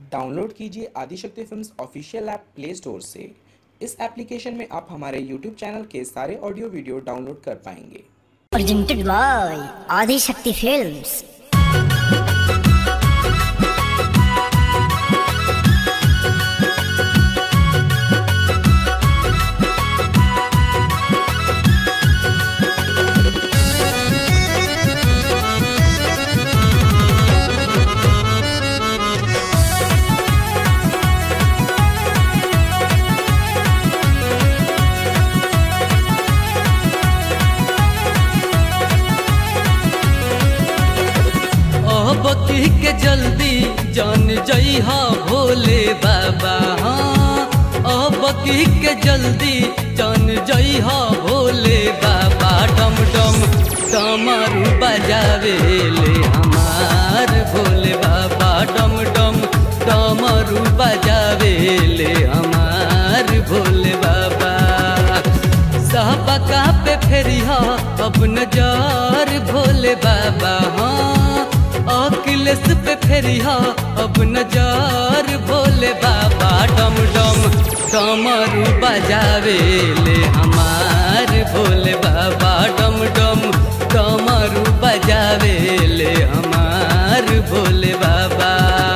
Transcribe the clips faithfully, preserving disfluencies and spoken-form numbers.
Download कीजिए Adishakti films official app play store से। इस एप्लीकेशन में आप हमारे यूट्यूब चैनल के सारे ऑडियो वीडियो डाउनलोड कर पाएंगे। Presented by Adishakti films. बकी के जल्दी जान जइहा भोले बाबा। हाँ बकी के जल्दी जान जइहा भोले बाबा। डम डम डमरू बजावे ले हमार भोले बाबा। डम डम डमरू बजावे ले हमार भोले बाबा। सहबका पे फेरिया अब नजार भोले बाबा। हाँ अखिलेश पे फेरिया अब नजार भोले बाबा। डम डम डमरू बजावे ले हमार भोले बाबा। डम डम डमरू बजावे ले हमार भोले बाबा।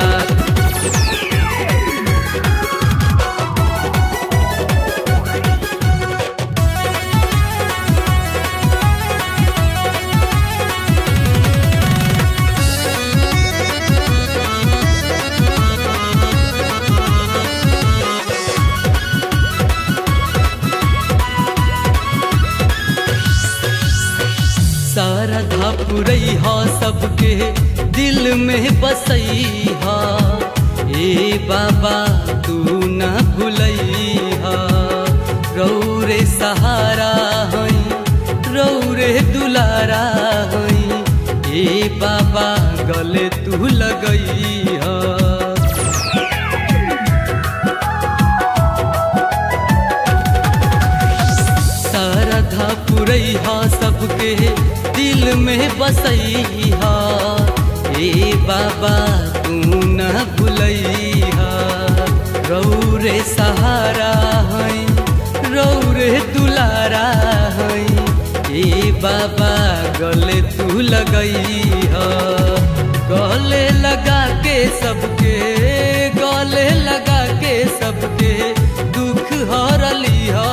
शारदा पुरैहा सबके दिल में बसैहा। ए बाबा तू न भूलैहा। रौरे सहारा हई रौरे दुलारा हई। ए बाबा गले तू लगैहा। शारदा पुरैहा सबके दिल में बसैहा। ए बाबा तू न भूलैहा। रौरे सहारा हई रौरे दुलारा हई। ए बाबा गले तू लगैहा। गले लगा के सबके गले लगा के सबके दुख हरलिहा।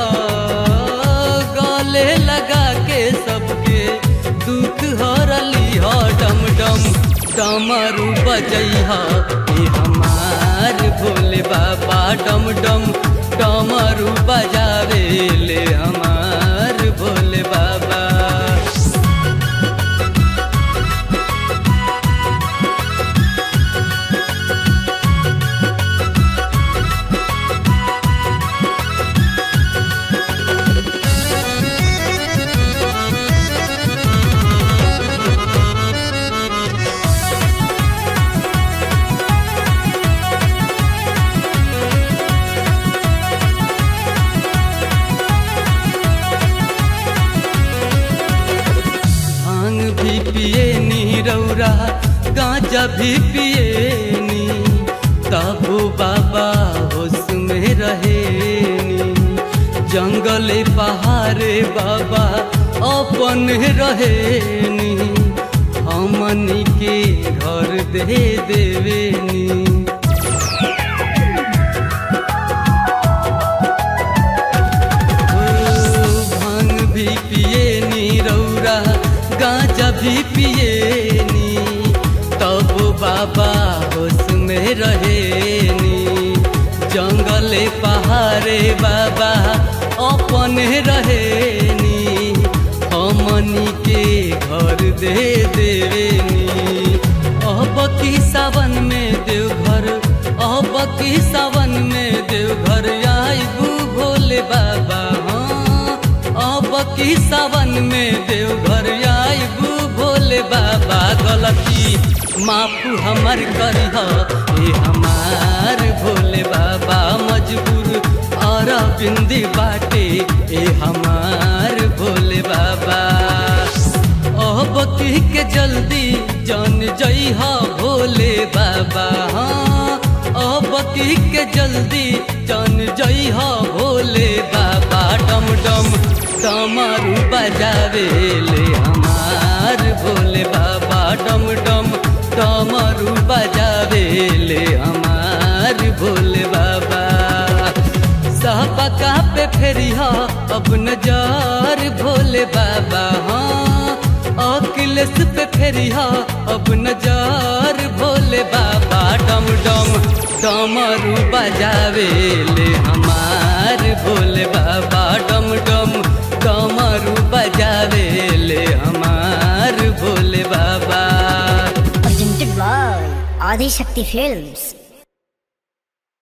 गले लगा के सबके दुख हरलिहा। डम डम डमरू बजैहा ए हमार भोले बाबा। डम डम डमरू बजावे ले हमार भोले बाबा। भी पिए नी रौरा गांजा भी पिए नी। तबो बाबा होश में रहे नी। जंगले पहाड़े बाबा अपन रहे नी। हमनी के घर दे देवे नी। भांग भी पिए नी रौरा गांजा भी पिए नी। तब बाबा होश में रहे नी। जंगले पहाड़े बाबा अपन रहे नी। हमनी के घर दे देवे नी। अब की सावन में देवघर अब की सावन में देवघर आइबू भोले बाबा। हाँ अब की सावन में देवघर आइबू भोले बाबा। गलती माफ हमर करिहा ए हमार भोले बाबा। मजबूर और बिंदी बाटे ए हमार भोले बाबा। बकी के जल्दी जान जइहा भोले बाबा। हाँ की के जल्दी जान जई हो भोले बाबा डम डम डमरू बजावे ले हमार भोले बाबा डम डम डमरू बजावे ले हमार भोले बाबा। सहपका पे फेरिया अब नजार भोले बाबा हाँ अखिलेश पे फेरिया अब नजार भोले बाबा डम डम डमरू बजावे ले हमार भोले बाबा डम डम डमरू बजावे ले हमार भोले बाबा। presented by Adi Shakti Films।